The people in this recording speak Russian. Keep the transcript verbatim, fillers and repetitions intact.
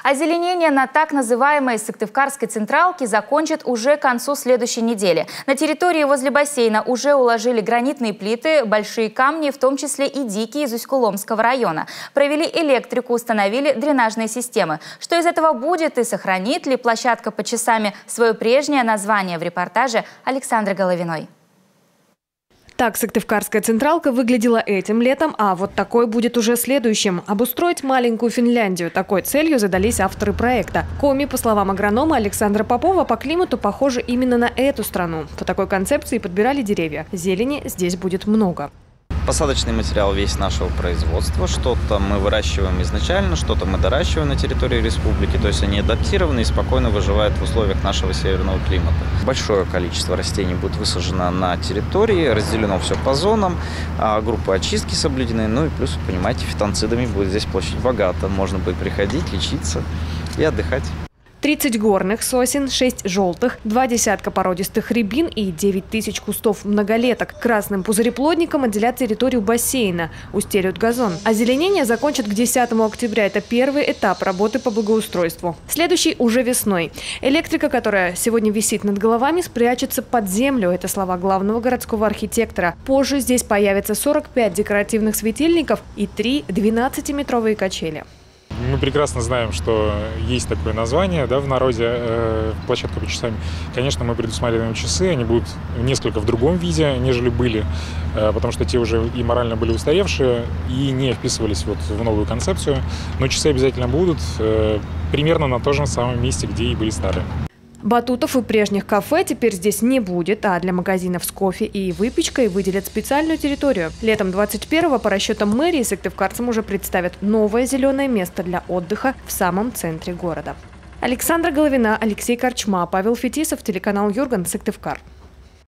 Озеленение на так называемой Сыктывкарской централке закончат уже к концу следующей недели. На территории возле бассейна уже уложили гранитные плиты, большие камни, в том числе и дикие из Усть-Куломского района. Провели электрику, установили дренажные системы. Что из этого будет и сохранит ли площадка под часами свое прежнее название, в репортаже Александры Головиной. Так Сыктывкарская централка выглядела этим летом, а вот такой будет уже следующим. Обустроить маленькую Финляндию. Такой целью задались авторы проекта. Коми, по словам агронома Александра Попова, по климату похожи именно на эту страну. По такой концепции подбирали деревья. Зелени здесь будет много. Посадочный материал весь нашего производства. Что-то мы выращиваем изначально, что-то мы доращиваем на территории республики. То есть они адаптированы и спокойно выживают в условиях нашего северного климата. Большое количество растений будет высажено на территории, разделено все по зонам, группы очистки соблюдены. Ну и плюс, вы понимаете, фитонцидами будет здесь площадь богата. Можно будет приходить, лечиться и отдыхать. тридцать горных сосен, шесть желтых, два десятка породистых рябин и девять тысяч кустов многолеток. Красным пузыреплодником отделят территорию бассейна, устелют газон. Озеленение закончат к десятому октября. Это первый этап работы по благоустройству. Следующий уже весной. Электрика, которая сегодня висит над головами, спрячется под землю. Это слова главного городского архитектора. Позже здесь появится сорок пять декоративных светильников и три двенадцатиметровые качели. Мы прекрасно знаем, что есть такое название, да, в народе, э, площадка под часами. Конечно, мы предусматриваем часы, они будут несколько в другом виде, нежели были, э, потому что те уже и морально были устаревшие и не вписывались вот в новую концепцию. Но часы обязательно будут э, примерно на том же самом месте, где и были старые. Батутов и прежних кафе теперь здесь не будет, а для магазинов с кофе и выпечкой выделят специальную территорию. Летом двадцать первого по расчетам мэрии сыктывкарцам уже представят новое зеленое место для отдыха в самом центре города. Александра Головина, Алексей Корчма, Павел Фетисов, телеканал Юрган, Сыктывкар.